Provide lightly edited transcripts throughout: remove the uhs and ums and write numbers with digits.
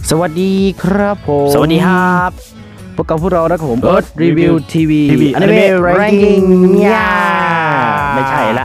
สวัสดีครับผมสวัสดีครับพบกับพวกเรานะครับผมเอิร์ธรีวิวทีวีอนิเมะแรงกิ้งย่าไม่ใช่ละ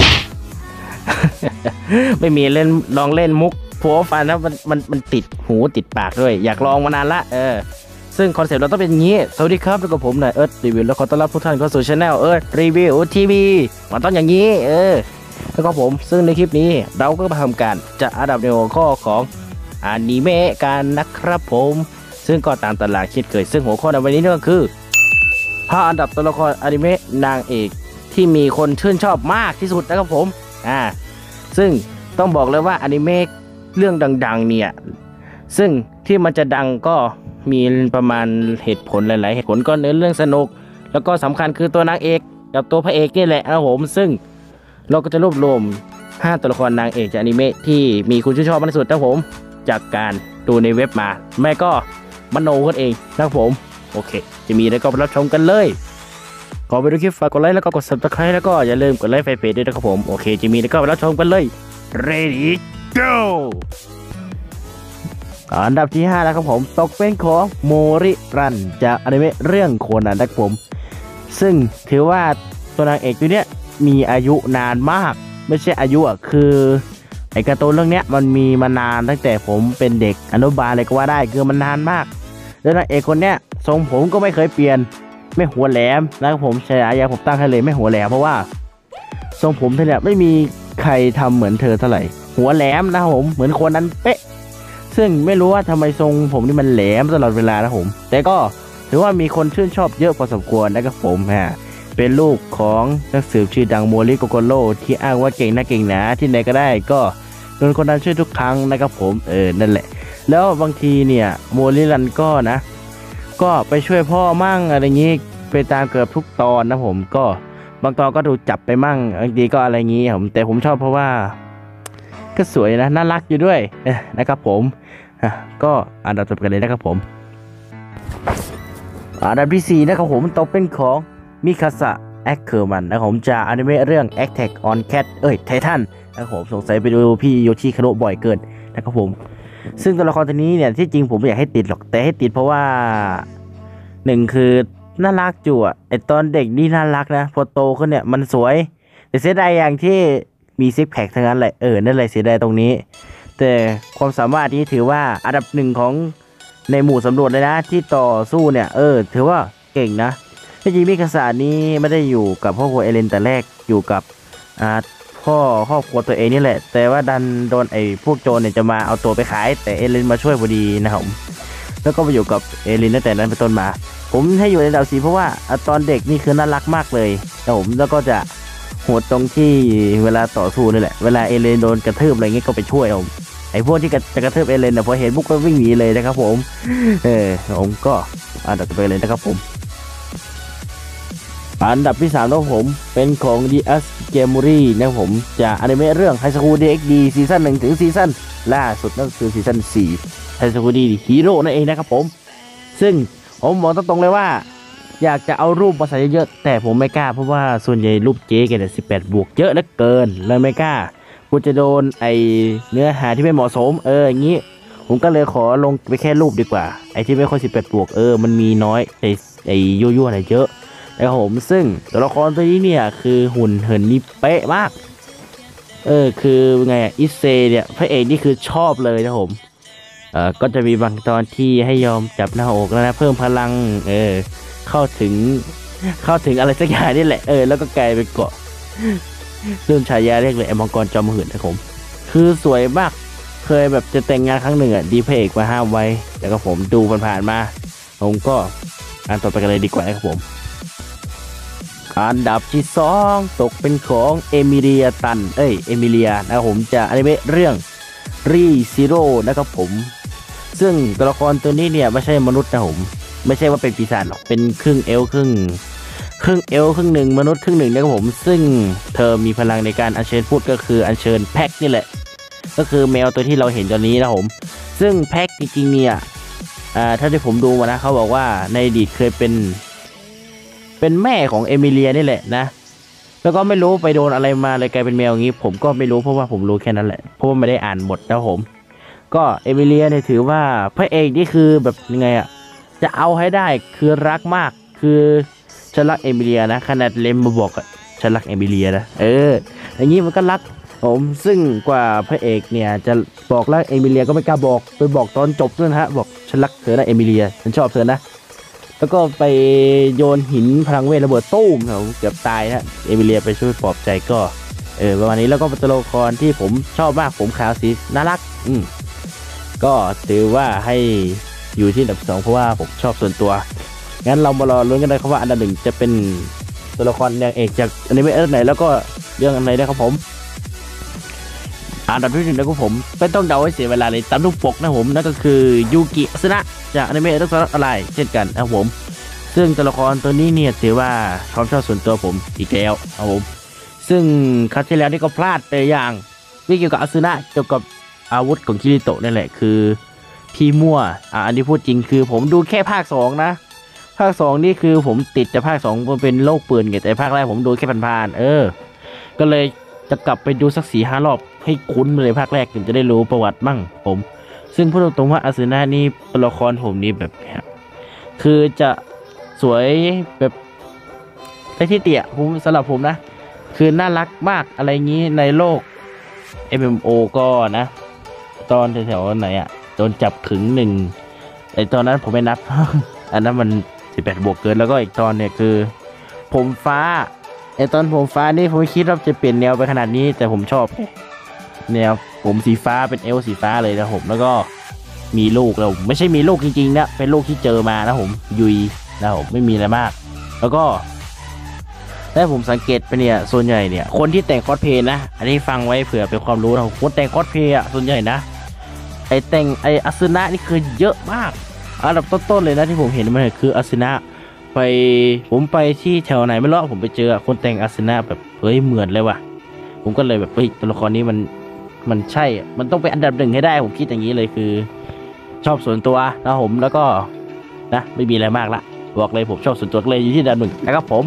ไม่มีเล่นลองเล่นมุกโผล่ฟันนะมันติดหูติดปากด้วยอยากลองมานานละซึ่งคอนเซ็ปต์เราต้องเป็นอย่างนี้สวัสดีครับแล้วก็ผมนายเอิร์ธรีวิวแล้วขอต้อนรับทุกท่านเข้าสู่ช่องเอิร์ธรีวิวทีวีมันต้องอย่างนี้แล้วก็ผมซึ่งในคลิปนี้เราก็มาทำการจะอันดับในหัวข้อของอนิเมะกันนะครับผมซึ่งก็ตามตลาดคิดเคยซึ่งหัวข้อในวันนี้ก็คือ5อันดับตัวละครอนิเมะนางเอกที่มีคนชื่นชอบมากที่สุดนะครับผมซึ่งต้องบอกเลยว่าอนิเมะเรื่องดังๆเนี่ยซึ่งที่มันจะดังก็มีประมาณเหตุผลหลายๆเหตุผลก็เนื้อเรื่องสนุกแล้วก็สำคัญคือตัวนางเอกกับตัวพระเอกนี่แหละนะครับผมซึ่งเราก็จะรวบรวม5ตัวละครนางเอกจากอนิเมะที่มีคุณชื่นชอบมากที่สุดนะครับผมจากการดูในเว็บมาแม่ก็มโนกันเองนะครับผมโอเคจะมีอะไรก็ไปรับชมกันเลยขอไปดูคลิปฝากกดไลค์แล้วก็กด Subscribe แล้วก็อย่าลืมกดไลค์แฟนเพจด้วยนะครับผมโอเคจะมีอะไรก็ไปรับชมกันเลย Ready Go อันดับที่5แล้วครับผมตกเป็นของโมริรันจากอนิเมะเรื่องโคนันนะครับผมซึ่งถือว่าตัวนางเอกตัวเนี้ยมีอายุนานมากไม่ใช่อายุคือไอการ์ตูนเรื่องนี้มันมีมานานตั้งแต่ผมเป็นเด็กอนุบาลเลยก็ว่าได้คือมันนานมากแล้วนางเอกคนเนี้ยทรงผมก็ไม่เคยเปลี่ยนไม่หัวแหลมนะครับผมฉายาผมตั้งให้เลยไม่หัวแหลมเพราะว่าทรงผมเธอเนี่ยไม่มีใครทำเหมือนเธอเท่าไหร่หัวแหลมนะครับผมเหมือนคนนั้นเป๊ะซึ่งไม่รู้ว่าทำไมทรงผมนี่มันแหลมตลอดเวลานะผมแต่ก็ถือว่ามีคนชื่นชอบเยอะพอสมควรนะครับผมเป็นลูกของนักสืบชื่อดังโมริโกโกโร่ที่อ้างว่าเก่งนะเก่งหนาที่ไหนก็ได้ก็โดนคนนั้นช่วยทุกครั้งนะครับผมนั่นแหละแล้วบางทีเนี่ยโมริรันก็ไปช่วยพ่อมั่งอะไรอย่างงี้ไปตามเกือบทุกตอนนะผมก็บางตอนก็ถูกจับไปมั่งบางทีก็อะไรอย่างงี้ผมแต่ผมชอบเพราะว่าก็สวยนะน่ารักอยู่ด้วยนะครับผมก็อันดับต่อไปกันเลยนะครับผมอันดับที่4นะครับผมตกเป็นของมิคาสะแอคเคอร์มันนะครับผมจากอนิเมะเรื่อง Attack on Cat ไททันนะครับผมสงสัยไปดูพี่โยชิคาโนะบ่อยเกินนะครับผมซึ่งตัวละครตัวนี้เนี่ยที่จริงผมไม่อยากให้ติดหรอกแต่ให้ติดเพราะว่า1คือน่ารักจู่ไอตอนเด็กนี่น่ารักนะพอโตขึ้นเนี่ยมันสวยแต่เสียดายอย่างที่มีซิกแพคทั้งนั้นเลยนั่นเลยเสียดายตรงนี้แต่ความสามารถนี้ถือว่าอันดับ1ของในหมู่สำรวจเลยนะที่ต่อสู้เนี่ยถือว่าเก่งนะที่จริงมิคาสะนี้ไม่ได้อยู่กับพ่อครัวเอเลนแต่แรกอยู่กับพ่อครอบครัวตัวเองนี่แหละแต่ว่าดันโดนไอ้พวกโจรเนี่ยจะมาเอาตัวไปขายแต่เอเลนมาช่วยพอดีนะครับแล้วก็ไปอยู่กับเอเลนตั้งแต่นั้นเป็นต้นมาผมให้อยู่ในดาวสีเพราะว่าตอนเด็กนี่คือน่ารักมากเลยนะผมแล้วก็จะโหดตรงที่เวลาต่อสู้นี่แหละเวลาเอเลนโดนกระทืบอะไรเงี้ยก็ไปช่วยผมไอ้พวกที่จะกระทืบเอเลนเนี่ยพอเห็นปุ๊บก็วิ่งหนีเลยนะครับผมผมก็อันดับต่อไปเลยนะครับผมอันดับที่3ของผมเป็นของ DS Gamuri นะครับผมจากอนิเมะเรื่อง High School DxD ซีซั่น1ถึงซีซั่นล่าสุดนั่นคือซีซั่น4 High School DxD Hero นั่นเองนะครับผมซึ่งผมบอกตรงๆเลยว่าอยากจะเอารูปมาใส่เยอะๆแต่ผมไม่กล้าเพราะว่าส่วนใหญ่รูปเจ๊แกเนี่ย18 บวกเยอะเหลือเกินเลยไม่กล้ากูจะโดนไอเนื้อหาที่ไม่เหมาะสมอย่างนี้ผมก็เลยขอลงไปแค่รูปดีกว่าไอที่ไม่ค่อย18 บวกมันมีน้อยไอยั่วๆอะไรเยอะนะครับผมซึ่งตัวละครตัวนี้เนี่ยคือหุ่นเหินนี่เป๊ะมากคือไงอิเซเนี่ยพระเอกนี่คือชอบเลยนะผมก็จะมีบางตอนที่ให้ยอมจับหน้าอกแล้วนะเพิ่มพลังเข้าถึงอะไรสักอย่างนี่แหละแล้วก็กลายเป็นเกาะเรื่องฉายาเรียกเลยไอ้มังกรจอมหื่นนะผมคือสวยมากเคยแบบจะแต่งงานครั้งหนึ่งดีพระเอกมาห้ามไว้แล้วก็ผมดูผ่านมาผมก็อ่านต่อไปกันเลยดีกว่านะครับผมอันดับที่2ตกเป็นของเอมิเลียนะครับผมจากอนิเมะเรื่องรีซิโร่นะครับผมซึ่งตัวละครตัวนี้เนี่ยไม่ใช่มนุษย์นะผมไม่ใช่ว่าเป็นปีศาจหรอกเป็นครึ่งเอลครึ่งเอลครึ่งหนึ่งมนุษย์ครึ่งหนึ่งนะครับผมซึ่งเธอมีพลังในการอัญเชิญพูดก็คืออัญเชิญแพ็กนี่แหละก็คือแมวตัวที่เราเห็นตอนนี้นะผมซึ่งแพ็กจริงๆเนี่ยถ้าที่ผมดูมานะเขาบอกว่าในอดีตเคยเป็นแม่ของเอมิเลียนี่แหละนะแล้วก็ไม่รู้ไปโดนอะไรมาเลยกลายเป็นแมวอย่างนี้ผมก็ไม่รู้เพราะว่าผมรู้แค่นั้นแหละเพราะว่าไม่ได้อ่านบทนะผมก็เอมิเลียเนี่ยถือว่าพระเอกนี่คือแบบยังไงอะจะเอาให้ได้คือรักมากคือฉันรักเอมิเลียนะขนาดเลมมาบอกอะฉันรักเอมิเลียนะอย่างนี้มันก็รักผมซึ่งกว่าพระเอกเนี่ยจะบอกรักเอมิเลียก็ไม่กล้าบอกไปบอกตอนจบด้วยนะฮะบอกฉันรักเธอนะเอมิเลียฉันชอบเธอนะแล้วก็ไปโยนหินพลังเวทระเบิดตู้มเขาเกือบตายนะเอมิเลียไปช่วยปลอบใจก็ประมาณนี้แล้วก็เป็นตัวละครที่ผมชอบมากผมขาวสีน่ารักก็ถือว่าให้อยู่ที่อันดับ2เพราะว่าผมชอบส่วนตัวงั้นเรามารอลุ้นกันเลยครับว่าอันดับ1จะเป็นตัวละครนางเอกจากอนิเมะเรื่องไหนแล้วก็เรื่องอะไรนะครับผมอันดับที่1นะครับผมไม่ต้องเดาให้เสียเวลาเลยตามรูปปกนะผมนั่นก็คือยูกิอาสึนะจากอนิเมะเรื่องอะไรเช่นกันนะครับผมซึ่งตัวละครตัวนี้เนี่ยถือว่าความชอบส่วนตัวผมอีกแล้วครับผมซึ่งครั้งที่แล้วนี่ก็พลาดไปอย่างไม่เกี่ยวกับอาสึนะเกี่ยวกับอาวุธของคิริโตะนั่นแหละคือพี่มั่วอันนี้พูดจริงคือผมดูแค่ภาค2นะภาค2นี่คือผมติดแต่ภาค2มันเป็นโลกปืนไงแต่ภาคแรกผมดูแค่ผ่านๆก็เลยจะกลับไปดูสัก4-5 รอบให้คุ้นเลยภาคแรกถึงจะได้รู้ประวัติมั่งผมซึ่งพูดตรงๆว่าอาสึนะนี่ตัวละครผมนี่แบบคือจะสวยแบบได้ที่เตี่ยผมสำหรับผมนะคือน่ารักมากอะไรงี้ในโลก MMO ก็นะตอนแถวๆไหนอะโดนจับขึง1ไอตอนนั้นผมไม่นับ อันนั้นมัน18 บวกเกินแล้วก็อีกตอนเนี่ยคือผมฟ้าไอตอนผมฟ้านี่ผมไม่คิดว่าจะเปลี่ยนแนวไปขนาดนี้แต่ผมชอบแนวผมสีฟ้าเป็นเอลสีฟ้าเลยนะผมแล้วก็มีลูกแล้วไม่ใช่มีลูกจริงๆนะเป็นลูกที่เจอมานะผมยุยนะผมไม่มีอะไรมากแล้วก็ถ้าผมสังเกตไปเนี่ยส่วนใหญ่เนี่ยคนที่แต่งคอสเพลย์นะอันนี้ฟังไว้เผื่อเป็นความรู้นะคนแต่งคอสเพลย์ส่วนใหญ่นะไอแต่งไออาสึนะนี่คือเยอะมากอันดับต้นๆเลยนะที่ผมเห็นมันคืออาสึนะผมไปที่แถวไหนไม่รู้ผมไปเจอคนแต่งอาสึนะแบบเฮ้ยเหมือนเลยว่ะผมก็เลยแบบเฮ้ยตัวละครนี้มันใช่มันต้องเป็นอันดับ1ให้ได้ผมคิดอย่างนี้เลยคือชอบส่วนตัวนะผมแล้วก็นะไม่มีอะไรมากละบอกเลยผมชอบส่วนตัวเลยอยู่ที่อันดับ1นะครับผม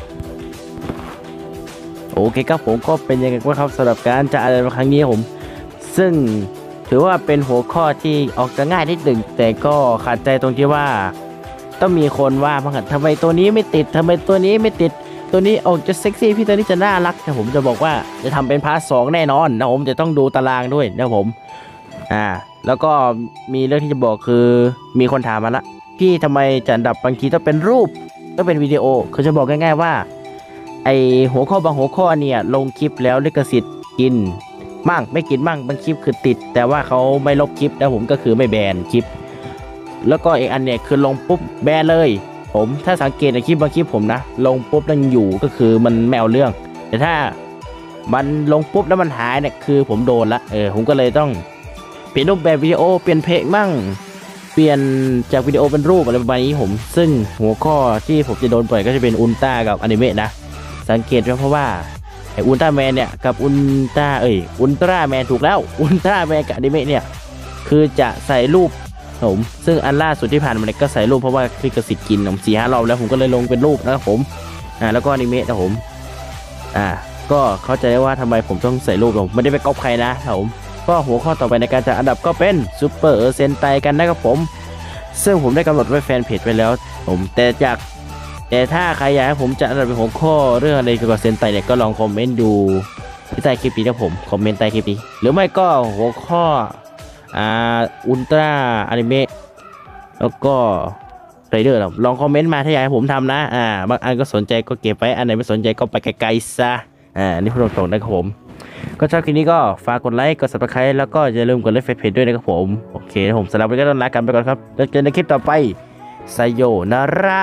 โอเคครับผมก็เป็นยังไงบ้างครับสำหรับการจะอะไรครั้งนี้ผมซึ่งถือว่าเป็นหัวข้อที่ออกจะง่ายนิดหนึ่งแต่ก็ขัดใจตรงที่ว่าต้องมีคนว่าพังทำไมตัวนี้ไม่ติดทำไมตัวนี้ไม่ติดตัวนี้ออกจะเซ็กซี่พี่ตัวนี้จะน่ารักแต่ผมจะบอกว่าจะทำเป็นพาร์ท 2แน่นอนนะผมจะต้องดูตารางด้วยนะผมแล้วก็มีเรื่องที่จะบอกคือมีคนถามมาละพี่ทำไมจะอันดับบางทีต้องเป็นรูปต้องเป็นวิดีโอคือจะบอกง่ายๆว่าไอหัวข้อบางหัวข้อเนี่ยลงคลิปแล้วลิขสิทธิ์กินมั่งไม่กินมั่งบางคลิปคือติดแต่ว่าเขาไม่ลบคลิปแล้วผมก็คือไม่แบนคลิปแล้วก็อีกอันเนี่ยคือลงปุ๊บแบนเลยผมถ้าสังเกตในคลิปบางคลิปผมนะลงปุ๊บแล้วอยู่ก็คือมันไม่เอาเรื่องแต่ถ้ามันลงปุ๊บแล้วมันหายเนี่ยคือผมโดนละผมก็เลยต้องเปลี่ยนรูปแบบวิดีโอเปลี่ยนเพลงมั่งเปลี่ยนจากวิดีโอเป็นรูปอะไรประมาณนี้ผมซึ่งหัวข้อที่ผมจะโดนปล่อยก็จะเป็นอุลตร้ากับอนิเมะนะสังเกตเพราะว่าไออุลตร้าแมนเนี่ยกับอุลตร้าแมนถูกแล้วอุลตร้าแมนกับอนิเมะเนี่ยคือจะใส่รูปผมซึ่งอันล่าสุดที่ผ่านมาเนี่ยก็ใส่รูปเพราะว่าลิขสิทธิ์กินผม4-5 รอบแล้วผมก็เลยลงเป็นรูปนะครับผมแล้วก็อนิเมะนะผมก็เข้าใจว่าทำไมผมต้องใส่รูปผมไม่ได้ไปก๊อปใครนะครับผมก็หัวข้อต่อไปในการจัดอันดับก็เป็นซูเปอร์เซนไตกันนะครับผมซึ่งผมได้กำหนดไว้แฟนเพจไว้แล้วผมแต่ถ้าใครอยากให้ผมจัดอันดับเป็นหัวข้อเรื่องอะไรเกี่ยวกับเซนไตเนี่ยก็ลองคอมเมนต์ดูที่ใต้คลิปนี้นะผมคอมเมนต์ใต้คลิปนี้หรือไม่ก็หัวข้ออุลตร้าอนิเมะแล้วก็ไรเดอร์ลองคอมเมนต์มาถ้าอยากให้ผมทำนะบางอันก็สนใจก็เก็บไว้อันไหนไม่สนใจก็ไปไกลๆซะนี่พูดตรงๆนะครับผมก็ชอบคลิปนี้ก็ฝากกดไลค์กด Subscribe แล้วก็อย่าลืมกดไลค์เพจด้วยนะครับผมโอเคผมสำหรับวันนี้ก็ต้องลากันไปก่อนครับแล้วเจอในคลิปต่อไปไซโยนาระ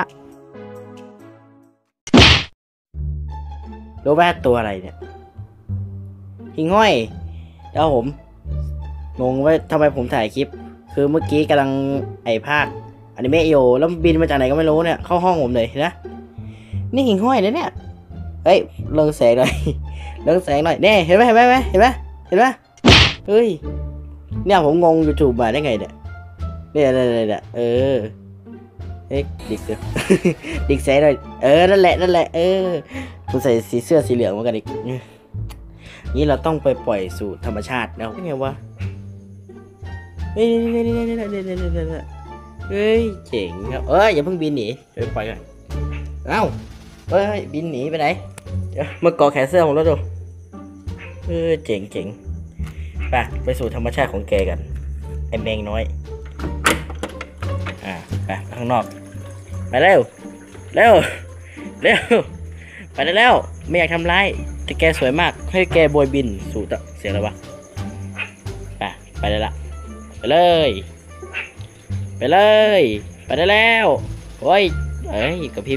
รู้ว่าตัวอะไรเนี่ยหิ่งห้อยแล้วผมงงว่าทำไมผมถ่ายคลิปคือเมื่อกี้กำลังภาคอนิเมะโยแล้วบินมาจากไหนก็ไม่รู้เนี่ยเข้าห้องผมเลยนะนี่หิ่งห้อยนะเนี่ยเลิงแสงหน่อยเลิงแสงหน่อยเนี่ยเห็นไหมเฮ้ยเนี่ยผมงง YouTube มาได้ไงเนี่ยดิกดิกแสงหน่อยนั่นแหละผมใส่สีเสื้อสีเหลืองเหมือนกันอีกนี่เราต้องไปปล่อยสู่ธรรมชาตินะยังไงวะเฮ้ยเฮ้ยเจ๋งครับอย่าเพิ่งบินหนีเดี๋ยวปล่อยก่อนเอ้าเฮ้ยบินหนีไปไหนเดี๋ยวมาเกาะแขนเสื้อของเราดูเจ๋งไปสู่ธรรมชาติของแกกันไอ้แมงน้อยไปข้างนอกไปเร็วไปได้แล้วไม่อยากทำร้ายแต่แกสวยมากให้แกโบยบินสู่เสียงอะไรวะไปได้ละไปเลยไปได้แล้วโอ้ยกระพริบ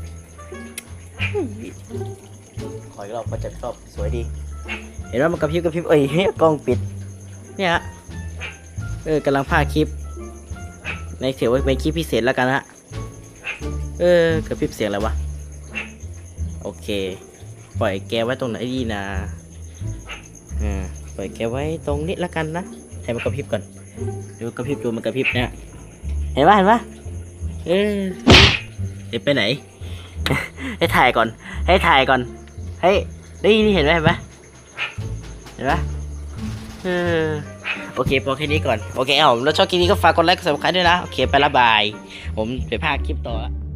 ขออีกรอบมันจะชอบสวยดีเห็นว่ามันกระพริบกล้องปิดเนี่ยฮะกำลังพากคลิปในเสียว่าเป็นคลิปพิเศษแล้วกันฮะกระพริบเสียงอะไรวะโอเคปล่อยแกไว้ตรงไหนดีนะปล่อยแกไว้ตรงนี้แล้วกันนะให้มันกระพริบก่อนดูกระพริบดูมันกระพริบเนี่ยเห็นปะเดี๋ยวไปไหน ให้ถ่ายก่อนให้นี่เห็นไหมโอเคพอแค่นี้ก่อนโอเคผมแล้วชอบคลิปนี้ก็ฝากกดไลค์กด Subscribe ด้วยนะโอเคไปละบายผมไปพากคลิปต่อละ